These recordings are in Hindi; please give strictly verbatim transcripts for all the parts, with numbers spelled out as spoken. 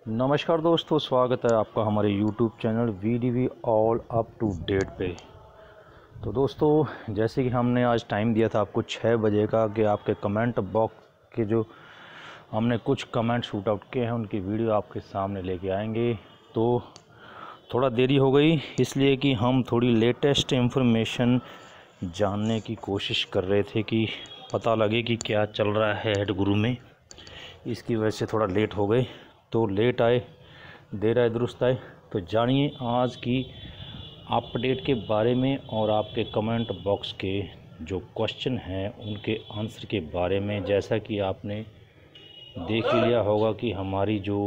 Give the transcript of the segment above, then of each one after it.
नमस्कार दोस्तों, स्वागत है आपका हमारे YouTube channel V D V all up to date पे। तो दोस्तों, जैसे कि हमने आज टाइम दिया था आपको छः बजे का कि आपके कमेंट बॉक्स के जो हमने कुछ कमेंट शूट आउट किए हैं उनकी वीडियो आपके सामने लेके आएंगे। तो थोड़ा देरी हो गई इसलिए कि हम थोड़ी लेटेस्ट इंफॉर्मेशन जानने की कोशिश कर रहे थे कि पता लगे कि क्या चल रहा है हेड गुरु में। इसकी वजह से थोड़ा लेट हो गए। तो लेट आए देर आए दुरुस्त आए। तो जानिए आज की अपडेट के बारे में और आपके कमेंट बॉक्स के जो क्वेश्चन हैं उनके आंसर के बारे में। जैसा कि आपने देख ही लिया होगा कि हमारी जो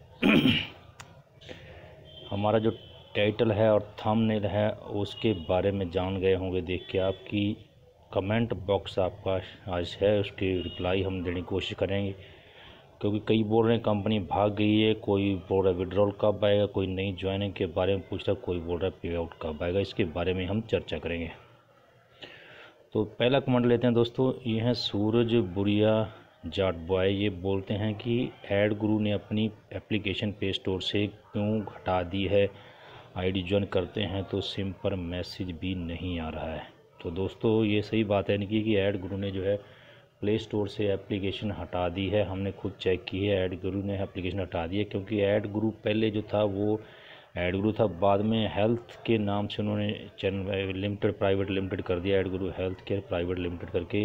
हमारा जो टाइटल है और थंबनेल है उसके बारे में जान गए होंगे देख के। आपकी कमेंट बॉक्स आपका आज है, उसकी रिप्लाई हम देने की कोशिश करेंगे, क्योंकि कई बोल रहे हैं कंपनी भाग गई है, कोई बोल रहा है विड्रॉल कब आएगा, कोई नई ज्वाइनिंग के बारे में पूछ रहा है, कोई बोल रहा है पे आउट कब आएगा। इसके बारे में हम चर्चा करेंगे। तो पहला कमेंट लेते हैं दोस्तों। ये है सूरज बुरिया जाट बॉय। ये बोलते हैं कि एड गुरु ने अपनी एप्लीकेशन प्ले स्टोर से क्यों हटा दी है, आईडी ज्वाइन करते हैं तो सिम पर मैसेज भी नहीं आ रहा है। तो दोस्तों ये सही बात है इनकी कि एड गुरु ने जो है प्ले स्टोर से एप्लीकेशन हटा दी है। हमने खुद चेक की है, ऐड गुरु ने एप्लीकेशन हटा दी है, क्योंकि ऐड गुरु पहले जो था वो ऐड गुरु था, बाद में हेल्थ के नाम से उन्होंने चैनल लिमिटेड प्राइवेट लिमिटेड कर दिया, ऐड गुरु हेल्थ केयर प्राइवेट लिमिटेड करके।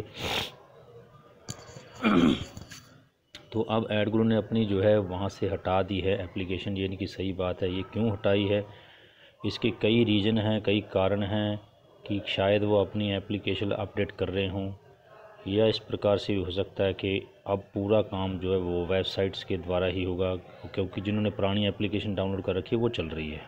तो अब ऐड गुरु ने अपनी जो है वहाँ से हटा दी है एप्लीकेशन। यानी कि सही बात है। ये क्यों हटाई है, इसके कई रीज़न हैं, कई कारण हैं कि शायद वो अपनी एप्लीकेशन अपडेट कर रहे हों, या इस प्रकार से भी हो सकता है कि अब पूरा काम जो है वो वेबसाइट्स के द्वारा ही होगा, क्योंकि जिन्होंने पुरानी एप्लीकेशन डाउनलोड कर रखी है वो चल रही है।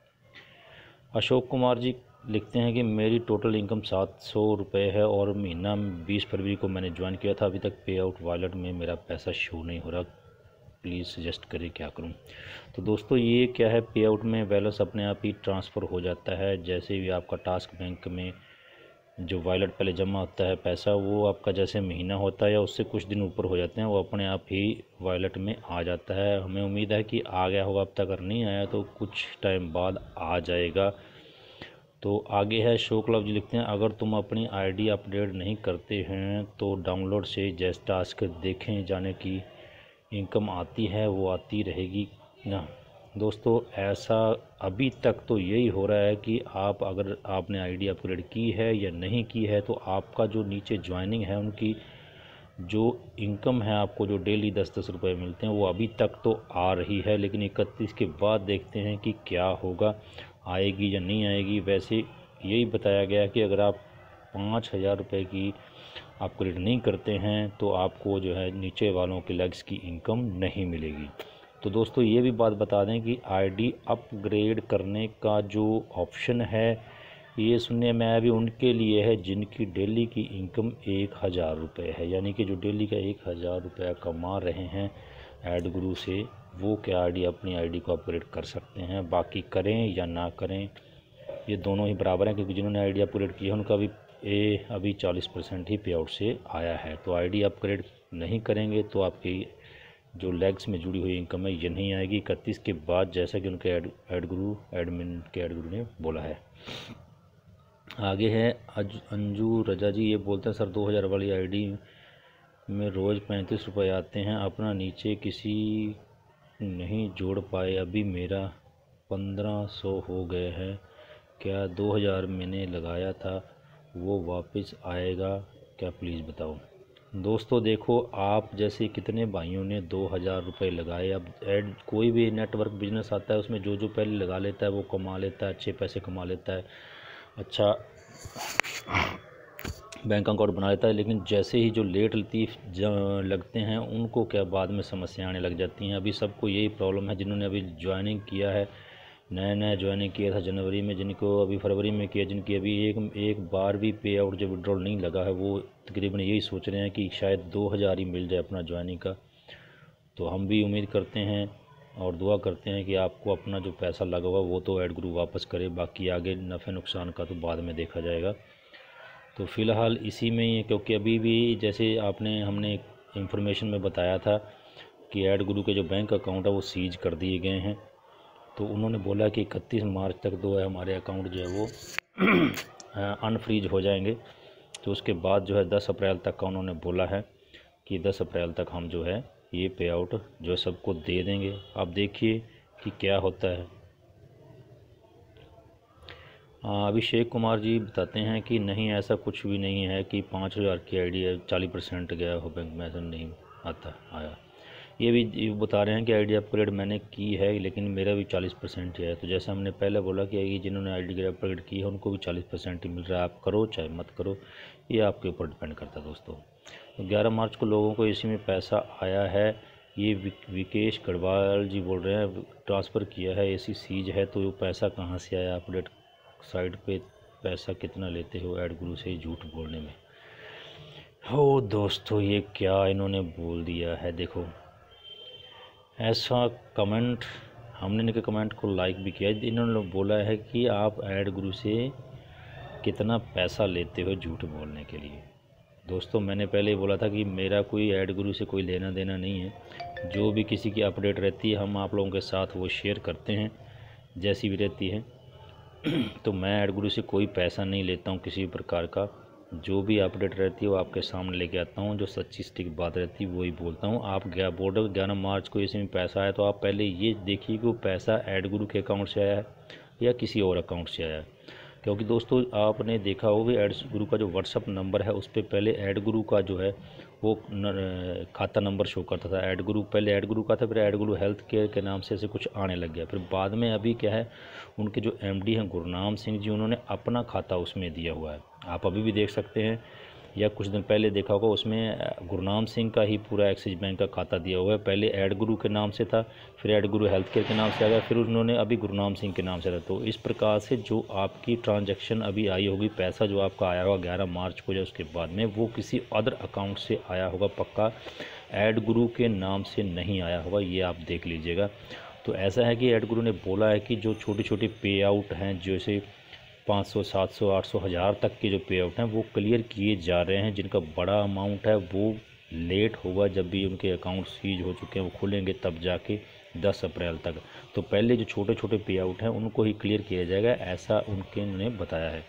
अशोक कुमार जी लिखते हैं कि मेरी टोटल इनकम सात सौ रुपये है और महीना बीस फरवरी को मैंने ज्वाइन किया था, अभी तक पे आउट वॉलेट में मेरा पैसा शो नहीं हो रहा, प्लीज़ सजेस्ट करें क्या करूं। तो दोस्तों ये क्या है, पे आउट में बैलेंस अपने आप ही ट्रांसफ़र हो जाता है। जैसे भी आपका टास्क बैंक में जो वॉलेट पहले जमा होता है पैसा, वो आपका जैसे महीना होता है या उससे कुछ दिन ऊपर हो जाते हैं, वो अपने आप ही वॉलेट में आ जाता है। हमें उम्मीद है कि आ गया होगा, अब तक अगर नहीं आया तो कुछ टाइम बाद आ जाएगा। तो आगे है शोक लव जी लिखते हैं, अगर तुम अपनी आईडी अपडेट नहीं करते हैं तो डाउनलोड से जैसे टास्क देखें जाने की इनकम आती है वो आती रहेगी ना। दोस्तों ऐसा अभी तक तो यही हो रहा है कि आप अगर आपने आईडी अपग्रेड की है या नहीं की है तो आपका जो नीचे ज्वाइनिंग है उनकी जो इनकम है, आपको जो डेली दस दस रुपये मिलते हैं वो अभी तक तो आ रही है, लेकिन इकतीस के बाद देखते हैं कि क्या होगा, आएगी या नहीं आएगी। वैसे यही बताया गया कि अगर आप पाँच हज़ार रुपये की अपग्रेड नहीं करते हैं तो आपको जो है नीचे वालों के लेग्स की इनकम नहीं मिलेगी। तो दोस्तों ये भी बात बता दें कि आईडी अपग्रेड करने का जो ऑप्शन है ये सुनने में आया भी उनके लिए है जिनकी डेली की इनकम एक हज़ार रुपये है, यानी कि जो डेली का एक हज़ार रुपया कमा रहे हैं ऐड गुरु से, वो क्या आईडी अपनी आईडी को अपग्रेड कर सकते हैं। बाकी करें या ना करें ये दोनों ही बराबर हैं, क्योंकि जिन्होंने आईडी अपग्रेड की है उनका भी ए अभी चालीस परसेंट ही पे आउट से आया है। तो आईडी अपग्रेड नहीं करेंगे तो आपकी जो लेग्स में जुड़ी हुई इनकम है ये नहीं आएगी इकतीस के बाद, जैसा कि उनके एड एड गुरु एडमिन के एड गुरु ने बोला है। आगे है अज अंजू रजा जी। ये बोलते हैं सर दो हज़ार वाली आईडी में रोज़ पैंतीस रुपये आते हैं, अपना नीचे किसी नहीं जोड़ पाए, अभी मेरा पंद्रह सौ हो गए हैं, क्या दो हज़ार मैंने लगाया था वो वापस आएगा क्या, प्लीज़ बताओ। दोस्तों देखो, आप जैसे कितने भाइयों ने दो हज़ार रुपये लगाए। अब एड कोई भी नेटवर्क बिजनेस आता है उसमें जो जो पहले लगा लेता है वो कमा लेता है, अच्छे पैसे कमा लेता है, अच्छा बैंक अकाउंट बना लेता है, लेकिन जैसे ही जो लेट लतीफ़ लगते हैं उनको क्या बाद में समस्या आने लग जाती हैं। अभी सबको यही प्रॉब्लम है, जिन्होंने अभी ज्वाइनिंग किया है, नया नया ज्वाइनिंग किया था जनवरी में, जिनको अभी फरवरी में किया, जिनकी अभी एक एक बार भी पे आउट जो विड्रॉल नहीं लगा है, वो तकरीबन यही सोच रहे हैं कि शायद दो हज़ार ही मिल जाए अपना ज्वाइनिंग का। तो हम भी उम्मीद करते हैं और दुआ करते हैं कि आपको अपना जो पैसा लगा हुआ वो तो ऐड गुरु वापस करे, बाकी आगे नफ़े नुकसान का तो बाद में देखा जाएगा। तो फ़िलहाल इसी में ही है, क्योंकि अभी भी जैसे आपने हमने इंफॉर्मेशन में बताया था कि ऐड गुरु के जो बैंक अकाउंट है वो सीज कर दिए गए हैं। तो उन्होंने बोला कि इकतीस मार्च तक जो है हमारे अकाउंट जो है वो अनफ्रीज हो जाएंगे। तो उसके बाद जो है दस अप्रैल तक का उन्होंने बोला है कि दस अप्रैल तक हम जो है ये पे आउट जो है सबको दे देंगे। आप देखिए कि क्या होता है। अभिषेक कुमार जी बताते हैं कि नहीं, ऐसा कुछ भी नहीं है कि पाँच हज़ार की आई डी है चालीस परसेंट गया हो बैंक में, ऐसा नहीं आता आया। ये भी ये बता रहे हैं कि आई डी अपग्रेड मैंने की है लेकिन मेरा भी चालीस परसेंट ही है। तो जैसे हमने पहले बोला कि जिन्होंने आई डी अपग्रेड की है उनको भी चालीस परसेंट ही मिल रहा है। आप करो चाहे मत करो, ये आपके ऊपर डिपेंड करता है दोस्तों। तो ग्यारह मार्च को लोगों को इसी में पैसा आया है। ये विकेश गढ़वाल जी बोल रहे हैं ट्रांसफ़र किया है, एसी सीज है, तो वो पैसा कहाँ से आया? अपडेट साइड पे पैसा कितना लेते हो ऐड गुरु से झूठ बोलने में? हो दोस्तों, ये क्या इन्होंने बोल दिया है। देखो ऐसा कमेंट हमने इनके कमेंट को लाइक भी किया। इन्होंने बोला है कि आप ऐड गुरु से कितना पैसा लेते हो झूठ बोलने के लिए। दोस्तों मैंने पहले ही बोला था कि मेरा कोई ऐड गुरु से कोई लेना देना नहीं है। जो भी किसी की अपडेट रहती है हम आप लोगों के साथ वो शेयर करते हैं जैसी भी रहती है। तो मैं ऐड गुरु से कोई पैसा नहीं लेता हूँ किसी प्रकार का। जो भी अपडेट रहती है वो आपके सामने लेके आता हूँ, जो सच्ची स्टिक बात रहती है वही बोलता हूँ। आप गया बॉर्डर ग्यारह मार्च को इसमें पैसा आया तो आप पहले ये देखिए कि वो पैसा ऐड गुरु के अकाउंट से आया है या किसी और अकाउंट से आया है। क्योंकि दोस्तों आपने देखा होगा ऐड गुरु का जो व्हाट्सअप नंबर है उस पर पहले ऐड गुरु का जो है वो खाता नंबर शो करता था। ऐड गुरु पहले ऐड गुरु का था, फिर ऐड गुरु हेल्थ केयर के नाम से ऐसे कुछ आने लग गया। फिर बाद में अभी क्या है, उनके जो एमडी हैं गुरनाम सिंह जी, उन्होंने अपना खाता उसमें दिया हुआ है। आप अभी भी देख सकते हैं या कुछ दिन पहले देखा होगा, उसमें गुरनाम सिंह का ही पूरा एक्सिस बैंक का खाता दिया हुआ है। पहले ऐड गुरु के नाम से था, फिर ऐड गुरु हेल्थ केयर के नाम से आ गया, फिर उन्होंने अभी गुरनाम सिंह के नाम से था। तो इस प्रकार से जो आपकी ट्रांजैक्शन अभी आई होगी, पैसा जो आपका आया होगा ग्यारह मार्च को या उसके बाद में, वो किसी अदर अकाउंट से आया होगा पक्का, ऐड गुरु के नाम से नहीं आया होगा, ये आप देख लीजिएगा। तो ऐसा है कि ऐड गुरु ने बोला है कि जो छोटे छोटे पे आउट हैं, जैसे पाँच सौ, सात सौ, आठ सौ, हज़ार तक के जो पे आउट हैं वो क्लियर किए जा रहे हैं। जिनका बड़ा अमाउंट है वो लेट होगा, जब भी उनके अकाउंट सीज हो चुके हैं वो खुलेंगे तब जाके दस अप्रैल तक। तो पहले जो छोटे छोटे पे आउट हैं उनको ही क्लियर किया जाएगा, ऐसा उनके ने बताया है।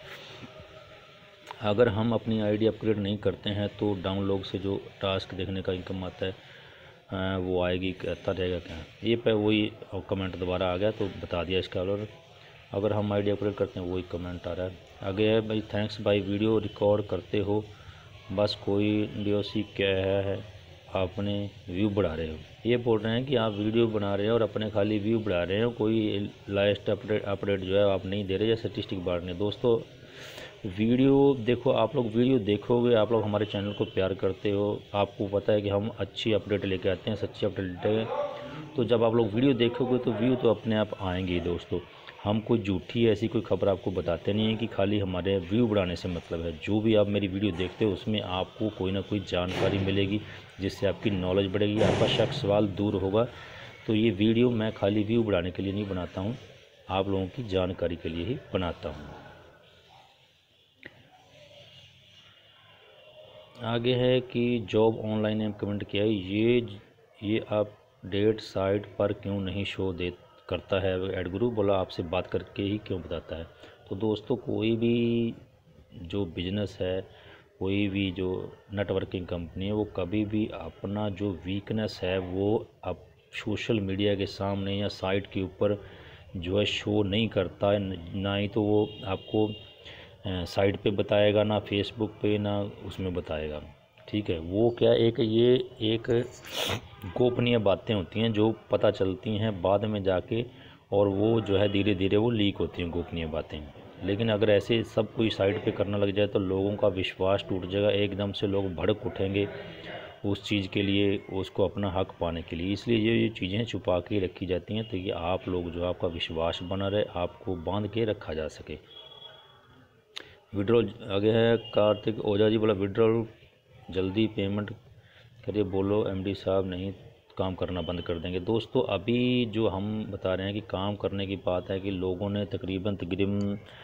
अगर हम अपनी आईडी अपग्रेड नहीं करते हैं तो डाउनलोड से जो टास्क देखने का इनकम आता है वो आएगी, आता रहेगा क्या? ये पे वही कमेंट दोबारा आ गया तो बता दिया इसका। और अगर हम आईडी अपग्रेड करते हैं वही कमेंट आ रहा है। आगे है भाई, थैंक्स भाई, वीडियो रिकॉर्ड करते हो बस, कोई डीओसी क्या है, आपने व्यू बढ़ा रहे हो। ये बोल रहे हैं कि आप वीडियो बना रहे हो और अपने खाली व्यू बढ़ा रहे हो, कोई लास्ट अपडेट अपडेट जो है आप नहीं दे रहे या स्टेटिस्टिक बढ़ रहे हैं। दोस्तों वीडियो देखो, आप लोग वीडियो देखोगे, आप लोग हमारे चैनल को प्यार करते हो, आपको पता है कि हम अच्छी अपडेट लेके आते हैं, सच्ची अपडेट लेते हैं। तो जब आप लोग वीडियो देखोगे तो व्यू तो अपने आप आएंगे ही दोस्तों। हम कोई झूठी ऐसी कोई खबर आपको बताते नहीं हैं कि खाली हमारे व्यू बढ़ाने से मतलब है। जो भी आप मेरी वीडियो देखते हो उसमें आपको कोई ना कोई जानकारी मिलेगी जिससे आपकी नॉलेज बढ़ेगी, आपका शक सवाल दूर होगा। तो ये वीडियो मैं खाली व्यू बढ़ाने के लिए नहीं बनाता हूँ, आप लोगों की जानकारी के लिए ही बनाता हूँ। आगे है कि जॉब ऑनलाइन ने कमेंट किया है, ये ये अपडेट साइट पर क्यों नहीं शो दे करता है? ऐड गुरु बोला आपसे बात करके ही क्यों बताता है। तो दोस्तों कोई भी जो बिजनेस है, कोई भी जो नेटवर्किंग कंपनी है, वो कभी भी अपना जो वीकनेस है वो अब सोशल मीडिया के सामने या साइट के ऊपर जो है शो नहीं करता है। ना ही तो वो आपको साइट पे बताएगा, ना फेसबुक पे, ना उसमें बताएगा। ठीक है, वो क्या एक ये एक गोपनीय बातें होती हैं जो पता चलती हैं बाद में जाके, और वो जो है धीरे धीरे वो लीक होती हैं गोपनीय बातें। लेकिन अगर ऐसे सब कोई साइट पे करने लग जाए तो लोगों का विश्वास टूट जाएगा, एकदम से लोग भड़क उठेंगे उस चीज़ के लिए, उसको अपना हक पाने के लिए। इसलिए ये ये चीज़ें छुपा के रखी जाती हैं ताकि आप लोग जो आपका विश्वास बना रहे, आपको बांध के रखा जा सके। विड्रॉल आगे है कार्तिक ओझा जी बोला, विड्रॉल जल्दी पेमेंट करिए, बोलो एमडी साहब नहीं काम करना बंद कर देंगे। दोस्तों अभी जो हम बता रहे हैं कि काम करने की बात है कि लोगों ने तकरीबन तकरीबन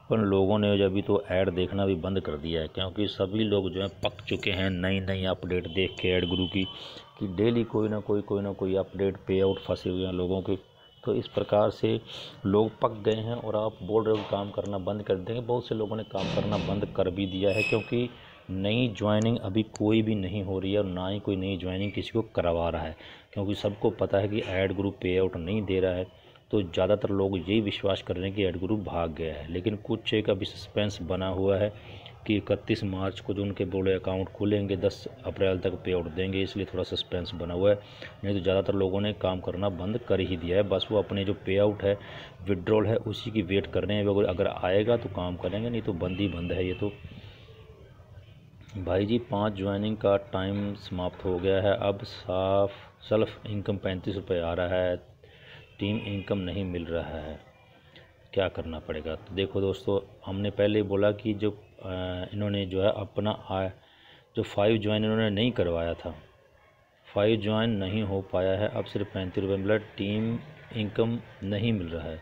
अपन लोगों ने जो अभी तो ऐड देखना भी बंद कर दिया है, क्योंकि सभी लोग जो है पक चुके हैं नई नई अपडेट देख के ऐड गुरु की, कि डेली कोई ना कोई कोई ना कोई अपडेट पे आउट फंसे हुए हैं लोगों के। तो इस प्रकार से लोग पक गए हैं और आप बोल रहे हो काम करना बंद कर देंगे। बहुत से लोगों ने काम करना बंद कर भी दिया है, क्योंकि नई ज्वाइनिंग अभी कोई भी नहीं हो रही है और ना ही कोई नई ज्वाइनिंग किसी को करवा रहा है, क्योंकि सबको पता है कि ऐड ग्रुप पे आउट नहीं दे रहा है। तो ज़्यादातर लोग यही विश्वास कर रहे हैं कि ऐड ग्रुप भाग गया है, लेकिन कुछ एक अभी सस्पेंस बना हुआ है कि इकतीस मार्च को जो उनके बोले अकाउंट खुलेंगे दस अप्रैल तक पे आउट देंगे, इसलिए थोड़ा सस्पेंस बना हुआ है। नहीं तो ज़्यादातर लोगों ने काम करना बंद कर ही दिया है। बस वो अपने जो पे आउट है, विड्रॉल है, उसी की वेट कर रहे हैं। अगर आएगा तो काम करेंगे, नहीं तो बंद ही बंद है ये तो। भाई जी पाँच ज्वाइनिंग का टाइम समाप्त हो गया है। अब साफ सेल्फ इनकम पैंतीस रुपये आ रहा है, टीम इनकम नहीं मिल रहा है, क्या करना पड़ेगा? तो देखो दोस्तों, हमने पहले ही बोला कि जो इन्होंने जो है अपना आय जो फाइव ज्वाइन इन्होंने नहीं करवाया था, फाइव ज्वाइन नहीं हो पाया है। अब सिर्फ पैंतीस रुपये मिला, टीम इनकम नहीं मिल रहा है।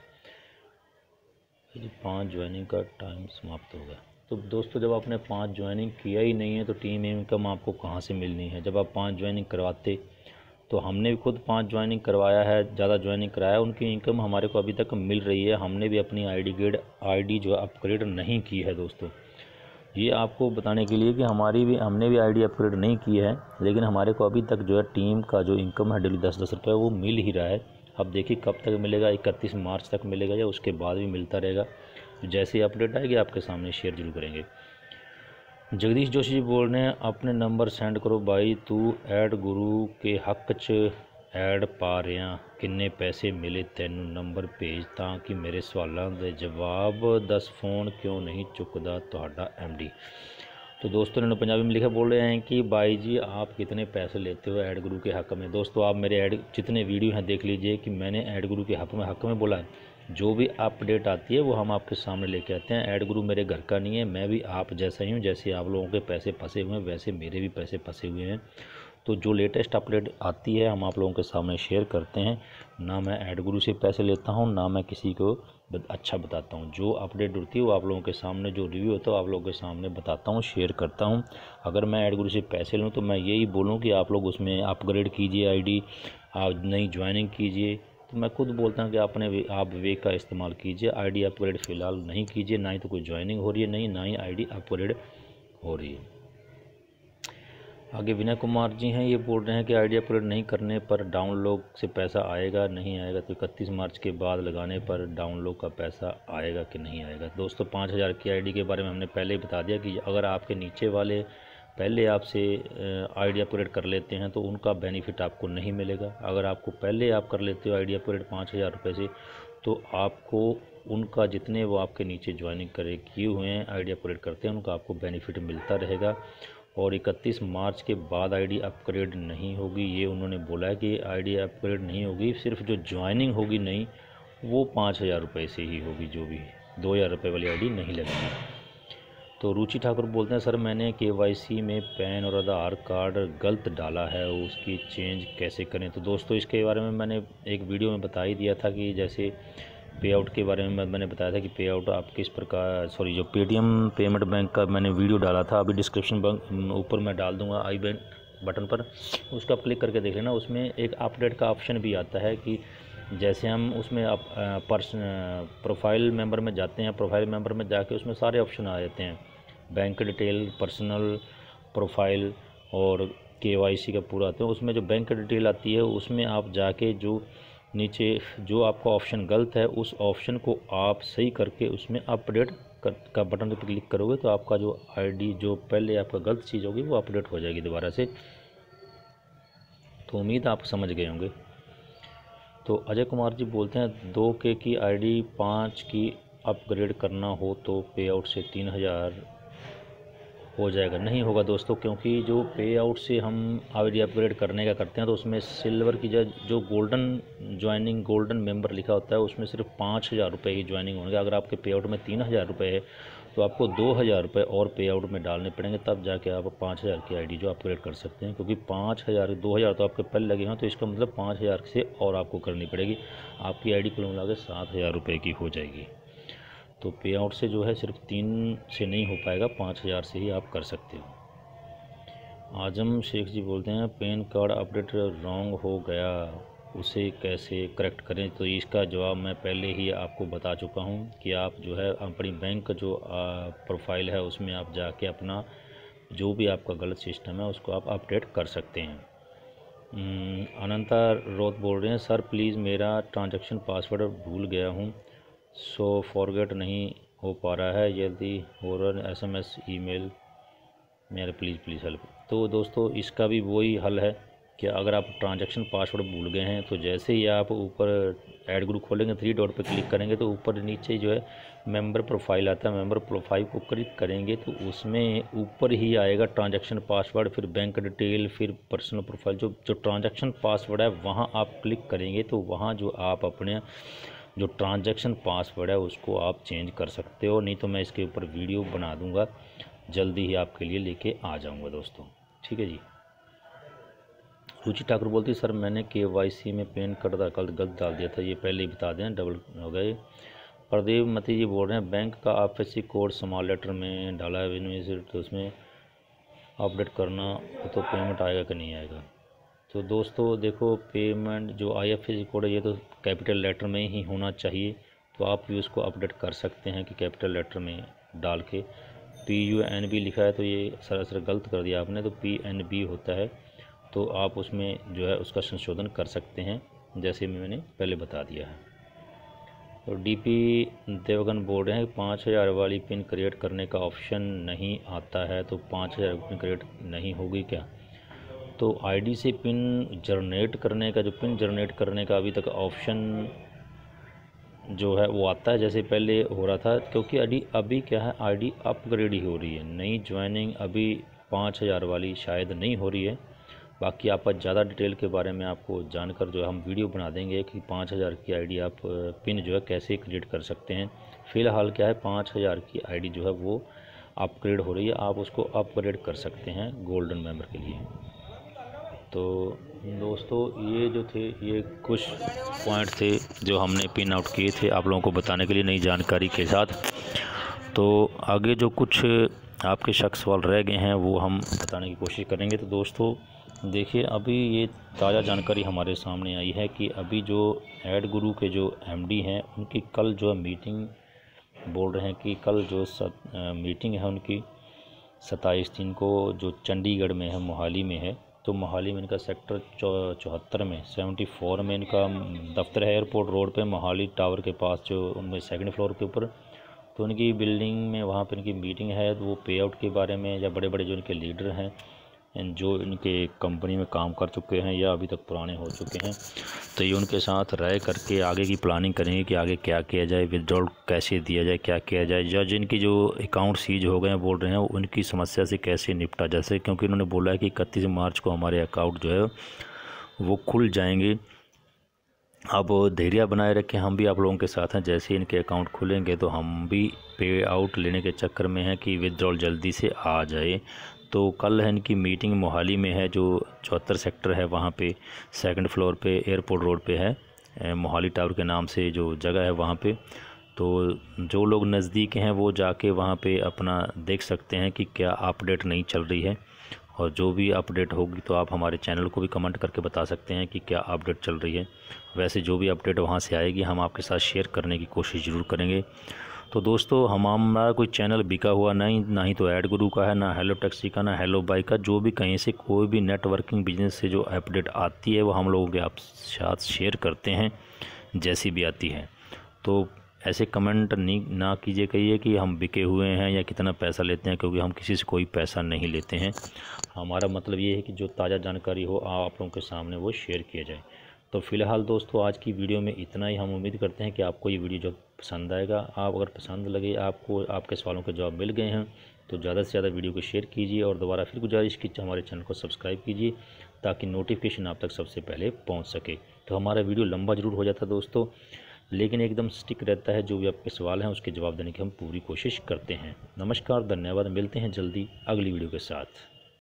पाँच ज्वाइनिंग का टाइम समाप्त हो गया। तो दोस्तों, जब आपने पाँच ज्वाइनिंग किया ही नहीं है तो टीम इनकम आपको कहाँ से मिलनी है? जब आप पाँच ज्वाइनिंग करवाते, तो हमने भी खुद पाँच ज्वाइनिंग करवाया है, ज़्यादा ज्वाइनिंग कराया, उनकी इनकम हमारे को अभी तक मिल रही है। हमने भी अपनी आईडी ग्रेड आईडी जो अपग्रेड नहीं की है दोस्तों। ये आपको बताने के लिए कि हमारी भी हमने भी आईडी अपग्रेड नहीं की है, लेकिन हमारे को अभी तक जो है टीम का जो इनकम है डेली दस दस रुपये वो मिल ही रहा है। अब देखिए कब तक मिलेगा, इकतीस मार्च तक मिलेगा या उसके बाद भी मिलता रहेगा। जैसे ही अपडेट आएगी आपके सामने शेयर जरूर करेंगे। जगदीश जोशी जी बोल रहे हैं, अपने नंबर सेंड करो भाई, तू ऐड गुरु के हक च ऐड पा रहा, किन्ने पैसे मिले तैनू, नंबर भेज ताकि मेरे सवालों के जवाब दस, फोन क्यों नहीं चुकदा तुहाडा एमडी। तो दोस्तों ने पंजाबी में लिखा बोल रहे हैं कि भाई जी आप कितने पैसे लेते हो ऐड गुरु के हक़ में। दोस्तों आप मेरे ऐड जितने वीडियो हैं देख लीजिए कि मैंने ऐड गुरु के हक़ में हक़ में बोला है। जो भी अपडेट आती है वो हम आपके सामने लेके आते हैं। ऐड गुरु मेरे घर का नहीं है, मैं भी आप जैसा ही हूँ। जैसे आप लोगों के पैसे फंसे हुए हैं वैसे मेरे भी पैसे फंसे हुए हैं। तो जो लेटेस्ट अपडेट आती है हम आप लोगों के सामने शेयर करते हैं। ना मैं ऐड गुरु से पैसे लेता हूँ, ना मैं किसी को अच्छा बताता हूँ। जो अपडेट उड़ती है वो आप लोगों के सामने, जो रिव्यू होता है वो आप लोगों के सामने बताता हूँ, शेयर करता हूँ। अगर मैं ऐड गुरु से पैसे लूँ तो मैं यही बोलूँ कि आप लोग उसमें अपग्रेड कीजिए आईडी, आप नई ज्वाइनिंग कीजिए। तो मैं खुद बोलता हूँ कि आपने आप विवेक का इस्तेमाल कीजिए, आईडी अपग्रेड फ़िलहाल नहीं कीजिए। ना ही तो कोई ज्वाइनिंग हो रही है, नहीं ना ही आईडी अपग्रेड हो रही है। आगे विनय कुमार जी हैं, ये बोल रहे हैं कि आईडी अपग्रेड नहीं करने पर डाउनलोड से पैसा आएगा नहीं आएगा? तो इकतीस मार्च के बाद लगाने पर डाउनलोड का पैसा आएगा कि नहीं आएगा? दोस्तों पाँच हज़ार की आईडी के बारे में हमने पहले ही बता दिया कि अगर आपके नीचे वाले पहले आपसे आईडी अपग्रेड कर लेते हैं तो उनका बेनिफिट आपको नहीं मिलेगा। अगर आपको पहले आप कर लेते हो आईडी अपग्रेड पाँच हज़ार रुपये से, तो आपको उनका जितने वो आपके नीचे ज्वाइनिंग करे किए हुए हैं आईडी अपग्रेड करते हैं उनका आपको बेनिफिट मिलता रहेगा। और इकतीस मार्च के बाद आईडी अपग्रेड नहीं होगी, ये उन्होंने बोला है कि आईडी अपग्रेड नहीं होगी, सिर्फ जो ज्वाइनिंग होगी नई वो पाँच हज़ार रुपये से ही होगी, जो भी दो हज़ार रुपये वाली आईडी नहीं लगेगी। तो रुचि ठाकुर बोलते हैं, सर मैंने केवाईसी में पैन और आधार कार्ड गलत डाला है, उसकी चेंज कैसे करें? तो दोस्तों इसके बारे में मैंने एक वीडियो में बता ही दिया था कि जैसे पे आउट के बारे में मैंने बताया था कि पे आउट आप किस प्रकार, सॉरी जो पेटीएम पेमेंट बैंक का मैंने वीडियो डाला था, अभी डिस्क्रिप्शन ऊपर मैं डाल दूंगा आई बैन बटन पर, उसका क्लिक करके देख लेना। उसमें एक अपडेट का ऑप्शन भी आता है कि जैसे हम उसमें आप पर्सन प्रोफाइल मेंबर में जाते हैं, प्रोफाइल मेंबर में जाके उसमें सारे ऑप्शन आ जाते हैं, बैंक डिटेल, पर्सनल प्रोफाइल और केवाईसी का पूरा आता है। उसमें जो बैंक डिटेल आती है उसमें आप जाके जो नीचे जो आपका ऑप्शन गलत है उस ऑप्शन को आप सही करके उसमें अपडेट का बटन पर क्लिक करोगे तो आपका जो आईडी जो पहले आपका गलत चीज़ होगी वो अपडेट हो जाएगी दोबारा से। तो उम्मीद आप समझ गए होंगे। तो अजय कुमार जी बोलते हैं, दो के की आईडी पाँच की अपग्रेड करना हो तो पे आउट से तीन हज़ार हो जाएगा? नहीं होगा दोस्तों, क्योंकि जो पे आउट से हम आईडी अपग्रेड करने का करते हैं तो उसमें सिल्वर की जो जो गोल्डन ज्वाइनिंग गोल्डन मेंबर लिखा होता है उसमें सिर्फ पाँच हज़ार रुपये की ज्वाइनिंग होंगे। अगर आपके पे आउट में तीन हज़ार रुपये है तो आपको दो हज़ार रुपये और पे आउट में डालने पड़ेंगे, तब जाके आप पाँच हज़ार की आईडी जो अपग्रेड कर सकते हैं। क्योंकि पाँच हज़ार दो हज़ार तो आपके पहले लगे हैं, तो इसका मतलब पाँच हज़ार से और आपको करनी पड़ेगी, आपकी आईडी कुल मिला के सात हज़ार रुपये की हो जाएगी। तो पे आउट से जो है सिर्फ तीन से नहीं हो पाएगा, पाँच हज़ार से ही आप कर सकते हो। आजम शेख जी बोलते हैं पैन कार्ड अपडेट रॉन्ग हो गया, उसे कैसे करेक्ट करें। तो इसका जवाब मैं पहले ही आपको बता चुका हूं कि आप जो है अपनी बैंक का जो प्रोफाइल है उसमें आप जाके अपना जो भी आपका गलत सिस्टम है उसको आप अपडेट कर सकते हैं। अनंता रोत बोल रहे हैं सर प्लीज़ मेरा ट्रांजैक्शन पासवर्ड भूल गया हूँ, सो फॉरगेट नहीं हो पा रहा है, जल्दी हो रहा S M S email मेरा प्लीज़ प्लीज़ हेल्प। तो दोस्तों इसका भी वही हल है कि अगर आप ट्रांजैक्शन पासवर्ड भूल गए हैं तो जैसे ही आप ऊपर ऐड ग्रुप खोलेंगे, थ्री डॉट पर क्लिक करेंगे तो ऊपर नीचे जो है मेंबर प्रोफाइल आता है, मेंबर प्रोफाइल को क्लिक करेंगे तो उसमें ऊपर ही आएगा ट्रांजैक्शन पासवर्ड, फिर बैंक डिटेल, फिर पर्सनल प्रोफाइल। जो जो ट्रांजैक्शन पासवर्ड है वहाँ आप क्लिक करेंगे तो वहाँ जो आप अपने जो ट्रांजैक्शन पासवर्ड है उसको आप चेंज कर सकते हो। नहीं तो मैं इसके ऊपर वीडियो बना दूँगा, जल्दी ही आपके लिए लेके आ जाऊंगा दोस्तों, ठीक है जी। रुचि ठाकुर बोलती सर मैंने के वाई सी में पैन कार्ड गलत गलत डाल दिया था, ये पहले ही बता दें, डबल हो गए। प्रदीप मती जी बोल रहे हैं बैंक का आप S C code small letter में डाला है तो उसमें अपडेट करना तो पेमेंट आएगा कि नहीं आएगा। तो दोस्तों देखो पेमेंट जो I F S C code है ये तो कैपिटल लेटर में ही होना चाहिए, तो आप भी उसको अपडेट कर सकते हैं कि कैपिटल लेटर में डाल के। पी यू एन बी लिखा है तो ये सरासर गलत कर दिया आपने, तो पी एन बी होता है, तो आप उसमें जो है उसका संशोधन कर सकते हैं जैसे मैंने पहले बता दिया है। और डी पी देवगन बोल रहे हैं पाँच हज़ार वाली पिन क्रिएट करने का ऑप्शन नहीं आता है, तो पाँच हज़ार पिन क्रिएट नहीं होगी क्या। तो आईडी से पिन जनरेट करने का, जो पिन जनरेट करने का अभी तक ऑप्शन जो है वो आता है जैसे पहले हो रहा था, क्योंकि अभी अभी क्या है आईडी अपग्रेड ही हो रही है, नई ज्वाइनिंग अभी पाँच हज़ार वाली शायद नहीं हो रही है। बाकी आप ज़्यादा डिटेल के बारे में आपको जानकर जो है हम वीडियो बना देंगे कि पाँच हज़ार की आईडी आप पिन जो है कैसे क्रिएट कर सकते हैं। फ़िलहाल क्या है पाँच हज़ार की आईडी जो है वो अपग्रेड हो रही है, आप उसको अपग्रेड कर सकते हैं गोल्डन मेंबर के लिए। तो दोस्तों ये जो थे ये कुछ पॉइंट थे जो हमने पिन आउट किए थे आप लोगों को बताने के लिए नई जानकारी के साथ। तो आगे जो कुछ आपके शक सवाल रह गए हैं वो हम बताने की कोशिश करेंगे। तो दोस्तों देखिए अभी ये ताज़ा जानकारी हमारे सामने आई है कि अभी जो ऐड गुरु के जो एम डी हैं उनकी कल जो मीटिंग बोल रहे हैं कि कल जो सत, आ, मीटिंग है उनकी सत्ताईस दिन को जो चंडीगढ़ में है, मोहाली में है। तो मोहाली में इनका सेक्टर चौहत्तर में सेवेंटी फोर में इनका दफ्तर है, एयरपोर्ट रोड पे मोहाली टावर के पास, जो उनमें सेकंड फ्लोर के ऊपर। तो उनकी बिल्डिंग में वहाँ पे इनकी मीटिंग है, तो वो पे आउट के बारे में या बड़े बड़े जो इनके लीडर हैं जो इनके कंपनी में काम कर चुके हैं या अभी तक पुराने हो चुके हैं, तो ये उनके साथ रह करके आगे की प्लानिंग करेंगे कि आगे क्या किया जाए, विदड्रॉल कैसे दिया जाए, क्या किया जाए, या जिनकी जो अकाउंट सीज हो गए हैं बोल रहे हैं उनकी समस्या से कैसे निपटा जैसे, क्योंकि उन्होंने बोला है कि इकतीस मार्च को हमारे अकाउंट जो है वो खुल जाएंगे। अब धैर्य बनाए रखें, हम भी आप लोगों के साथ हैं, जैसे इनके अकाउंट खुलेंगे तो हम भी पे आउट लेने के चक्कर में हैं कि विदड्रॉल जल्दी से आ जाए। तो कल है इनकी मीटिंग मोहाली में है, जो चौहत्तर सेक्टर है वहाँ पे सेकंड फ्लोर पे एयरपोर्ट रोड पे है, मोहाली टावर के नाम से जो जगह है वहाँ पे। तो जो लोग नज़दीक हैं वो जाके वहाँ पे अपना देख सकते हैं कि क्या अपडेट नहीं चल रही है, और जो भी अपडेट होगी तो आप हमारे चैनल को भी कमेंट करके बता सकते हैं कि क्या अपडेट चल रही है। वैसे जो भी अपडेट वहाँ से आएगी हम आपके साथ शेयर करने की कोशिश ज़रूर करेंगे। तो दोस्तों हम हमारा कोई चैनल बिका हुआ नहीं, ना ही तो ऐड गुरु का है, ना हेलो टैक्सी का, ना हेलो बाइक का। जो भी कहीं से कोई भी नेटवर्किंग बिजनेस से जो अपडेट आती है वो हम लोगों के आप साथ शेयर करते हैं जैसी भी आती है। तो ऐसे कमेंट नहीं ना कीजिए कहिए कि हम बिके हुए हैं या कितना पैसा लेते हैं, क्योंकि हम किसी से कोई पैसा नहीं लेते हैं। हमारा मतलब ये है कि जो ताज़ा जानकारी हो आप लोगों के सामने वो शेयर किया जाए। तो फ़िलहाल दोस्तों आज की वीडियो में इतना ही। हम उम्मीद करते हैं कि आपको ये वीडियो जो पसंद आएगा। आप अगर पसंद लगे, आपको आपके सवालों के जवाब मिल गए हैं, तो ज़्यादा से ज़्यादा वीडियो को शेयर कीजिए और दोबारा फिर गुजारिश की हमारे चैनल को सब्सक्राइब कीजिए ताकि नोटिफिकेशन आप तक सबसे पहले पहुँच सके। तो हमारा वीडियो लंबा ज़रूर हो जाता है दोस्तों, लेकिन एकदम स्टिक रहता है। जो भी आपके सवाल हैं उसके जवाब देने की हम पूरी कोशिश करते हैं। नमस्कार, धन्यवाद, मिलते हैं जल्दी अगली वीडियो के साथ।